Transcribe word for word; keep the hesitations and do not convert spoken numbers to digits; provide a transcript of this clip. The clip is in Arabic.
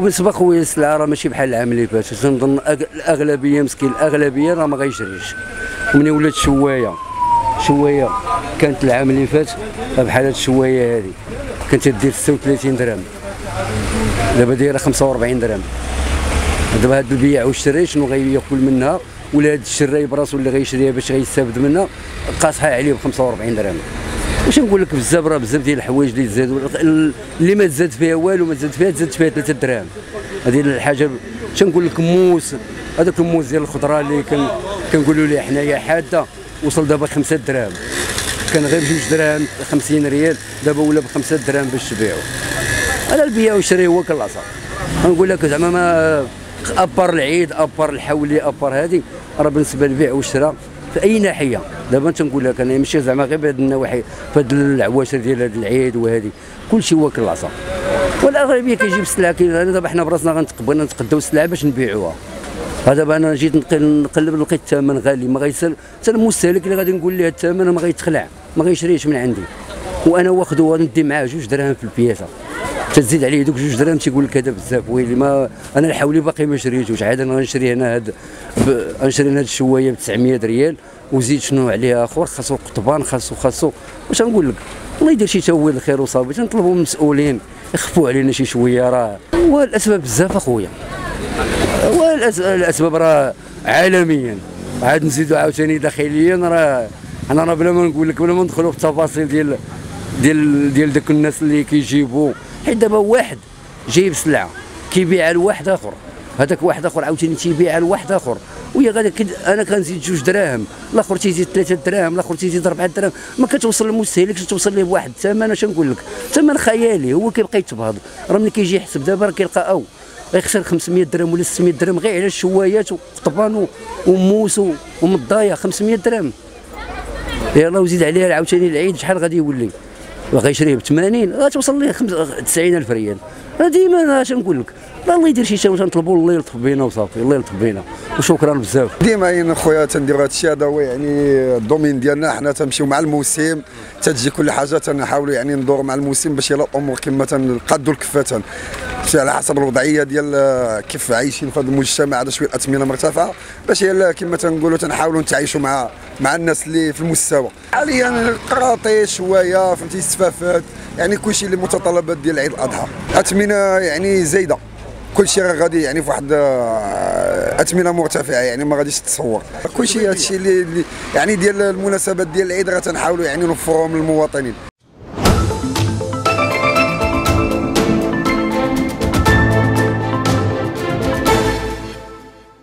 وبالنسبه خويا السلعه راه ماشي بحال العام اللي فات، تنظن الاغلبيه مسكين الاغلبيه راه ما غيشريش. ومني ولات شوايه شوايه كانت العام اللي فات بحال هاد الشوايه هذه كانت دير ستة وثلاثين درهم، دابا دايره خمسة وأربعين درهم. دابا هاد البيع والشراء شنو غياكل منها؟ ولا هاد الشراي براسو اللي غيشريها باش غيستافد منها قاصحه عليه ب خمسة وأربعين درهم. واش نقول لك بزاف راه بزاف ديال الحوايج اللي تزادوا، اللي ما تزاد فيها والو، ما تزاد فيها تزاد فيها ثلاثة دراهم. هذه الحاجه تنقول لك موس، هذاك الموس ديال الخضره اللي كان كنقولوا ليه حنايا حاده وصل دابا خمسة دراهم، كان غير بجوج دراهم خمسين ريال، دابا ولا بخمسة دراهم باش تبيعو. على البيع والشراء هو كالعصا. نقول لك زعما ما ابار العيد ابار الحولي ابار هذه راه بالنسبه للبيع والشراء في اي ناحيه. دابا تنقول لك انا ماشي زعما غير بهذه النواحي، في هذه العواشر ديال هذا العيد وهذه كلشي واكل العصا. والاغلبيه كيجيب السلعه. انا دابا حنا براسنا غنتقبلنا نتقداو السلعه باش نبيعوها. دابا انا جيت نقلب لقيت الثمن غالي، ما غيسال حتى المستهلك اللي غادي نقول ليه الثمن ما غيتخلع، ما غيشريش من عندي، وانا واخذو غندي معاه جوج دراهم في البياسه، تزيد عليه دوك جوج دراهم تيقول لك هذا بزاف. ويلي ما انا الحولي باقي ما شريتوش، عاد انا غنشري هنا هاد غنشري هنا هاد الشوايه ب تسعمية ريال وزيد شنو عليه اخر، خاصو قطبان خاصو خاصو واش نقول لك، الله يدير شي تاويل الخير وصافي. تنطلبوا من المسؤولين يخفوا علينا شي شويه. راه والاسباب بزاف اخويا، والاسباب راه عالميا، عاد نزيدوا عاوتاني داخليا. راه انا راه بلا ما نقول لك، بلا ما ندخلوا في التفاصيل ديال ديال ديال داك الناس اللي كيجيبوا، حيت دابا واحد جايب سلعه كيبيعها لواحد اخر، هذاك واحد اخر عاوتاني تيبيعها لواحد اخر، وهي غادا انا كنزيد جوج دراهم، الاخر تيزيد ثلاثة دراهم، الاخر تيزيد أربعة دراهم، ما كتوصل للمستهلك، توصل ليه بواحد الثمن. اش نقول لك، ثمن خيالي هو كيبقى يتبهض. راه ملي كيجي يحسب دابا راه كيلقى او غيخسر خمسمية درهم ولا ستمية درهم غير على الشوايات وقطبان وموس ومضايا. خمسمية درهم يلاه وزيد عليها عاوتاني العيد شحال غادي يولي؟ غيشريه ب ثمانين غتوصل ليه تسعين ألف ريال. ديما اش نقول لك، الله يدير شي شيء، تنطلبوا الله يلطف بينا وصافي، الله يلطف بينا وشكرا بزاف. ديما يعني خويا تنديروا هذا الشيء، هذا هو يعني الدومين ديالنا. حنا تنمشيو مع الموسم، تتجي كل حاجه تنحاولوا يعني ندوروا مع الموسم باش يلا الامور كما تنقادوا الكفه، على حسب الوضعيه ديال كيف عايشين في هذا المجتمع. هذا شويه الاثمنه مرتفعه باش يلا كما تنقولوا تنحاولوا نتعايشوا مع مع الناس اللي في المستوى. حاليا القراطي شويه فهمتي، السفافات، يعني كلشي اللي متطلبات ديال عيد الاضحى. اثمنه يعني زايده، كلشي راه غادي يعني في واحد اثمنه مرتفعه، يعني ما غاديش تتصور. كلشي هادشي اللي يعني ديال المناسبات ديال العيد راه تنحاولوا يعني نوفروهم للمواطنين.